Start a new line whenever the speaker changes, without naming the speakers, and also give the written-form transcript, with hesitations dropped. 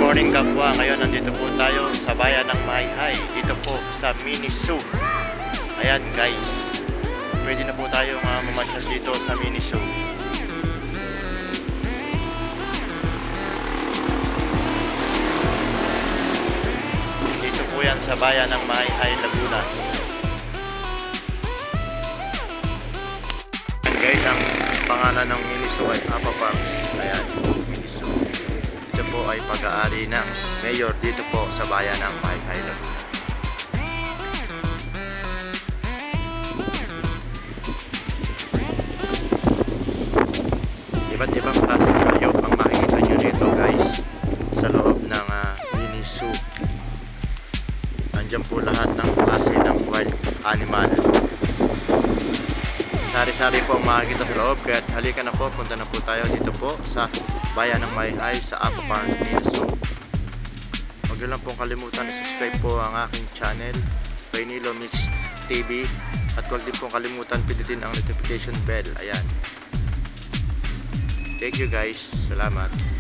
morning kapwa. Ngayon nandito po tayo sa bayan ng Mayhay. Dito po sa mini zoo. Ayan guys, pwede na po tayo mamasyal dito sa mini zoo. Dito po yan sa bayan ng Mayhay, Laguna. Ayan guys, ang pangalan ng mini zoo ay Apa Parks. Ayan, mini zoo. Ito po ay pag-aari ng mayor dito po sa bayan ng Mayhay, Laguna. Iba't ibang klaseng hayop ang makikita nyo dito guys sa loob ng mini zoo. Nandiyan po lahat ng klase ng wild animal. Sari-sari po ang makikita sa loob, kaya halika na po, punta na po tayo dito po sa bayan ng Mayhay sa Apa Parks Mini Zoo. Huwag nyo lang pong kalimutan na subscribe po ang aking channel, Rainilo Mix TV, at huwag din pong kalimutan pindutin ang notification bell. Ayan. Thank you guys. Salamat.